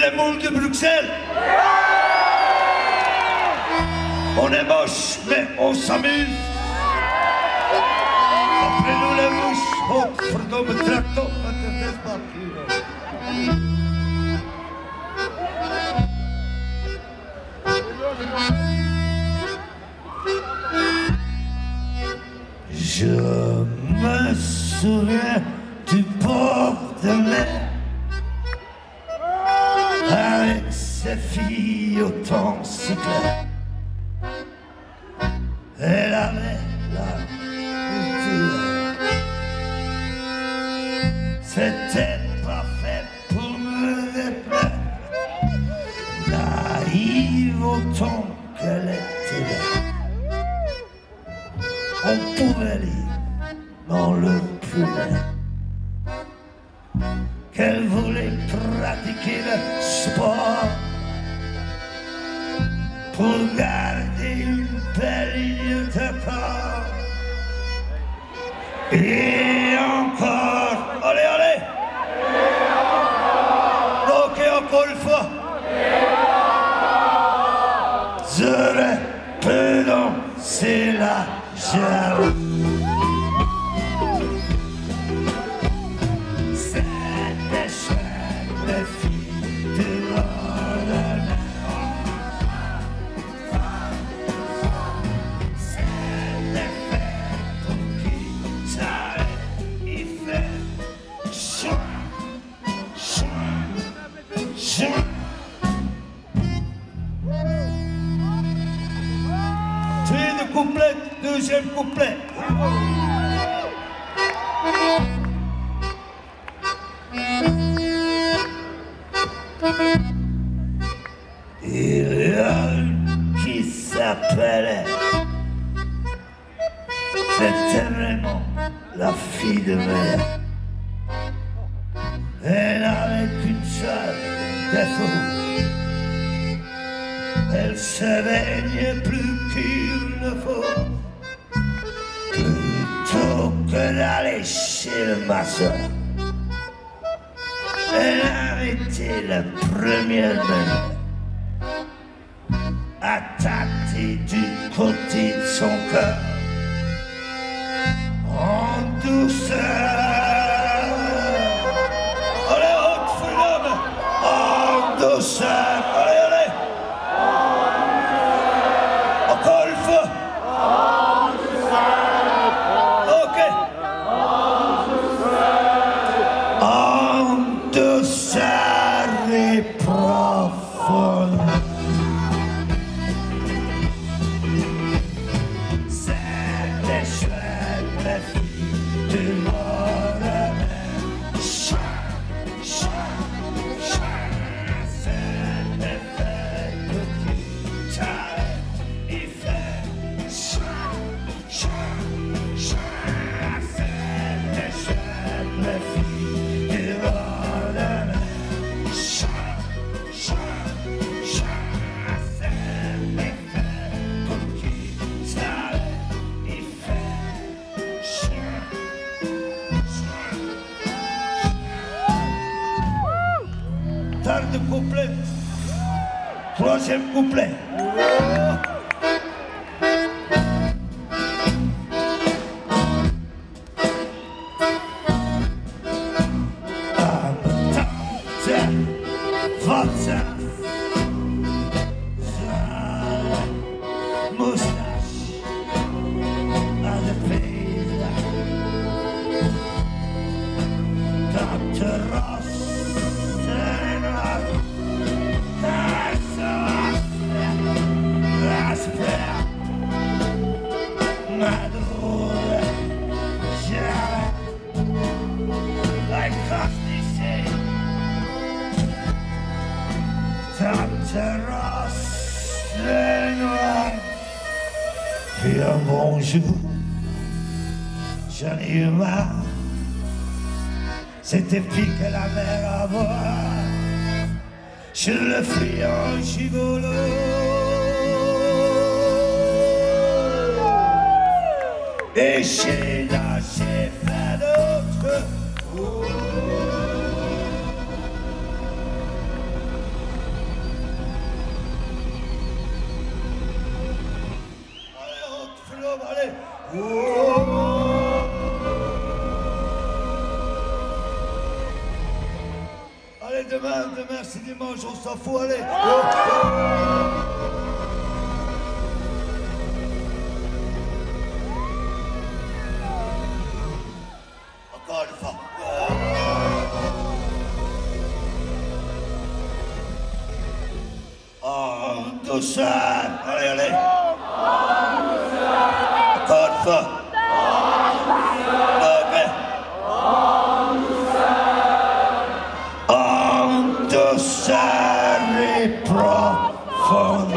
les moules de Bruxelles? On est moche, mais on s'amuse. Après-nous les mouches, haute, verdomme, tracto, wat de vesbak hier. Je me souviens du bord de mer avec ses filles au temps si clair. Elle avait la culture. C'était pas fait pour me déplaire. Naïve autant qu'elle était belle. On pouvait lire dans le plumet qu'elle voulait pratiquer le sport pour garder une belle ligne de corps. Et encore, allez, allez, ok, encore une fois, je peux danser la jaloux. C'était chouette, les filles du bord de mer. C'était fait pour qui savait y faire chouin, chouin, chouin. Couplet, deuxième couplet. Il y a une qui s'appelait, c'était vraiment la fille de mer. Elle n'avait qu'une seule défaut. Elle se baignait plus qu'il ne faut. Plutôt que d'aller chez le maçon, elle avait été la première manière à tâter du côté de son cœur en douceur. Allez, haute freedom, en douceur. Allez, allez. Encore une fois. Ok. En douceur et profonde. C'était chouette, la fille du bord de mer. Chouin, chouin, chouin. C'était fait pour qui savait y faire chouin, chouin, chouin. C'était chouette, la fille du bord de mer. Chouin, chouin, chouin. C'était fait pour qui savait y faire chouin, chouin. Tarde couplet. Troisième couplet. Puis un bon jour, j'en ai eu marre. C'était piqué la mer à boire. Je le friand gigolo. Et j'ai lâché plein d'autres. demain c'est dimanche, on s'en fout, allez. Encore une fois. En douceur. Allez, allez. Encore une fois. En douceur et profonde.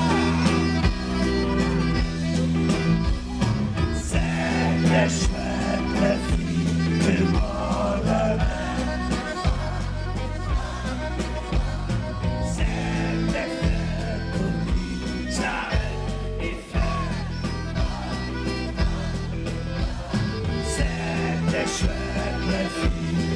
C'est le chouette, la vie du monde. C'est le fait pour lui, ça et fait. C'est le chouette, la vie.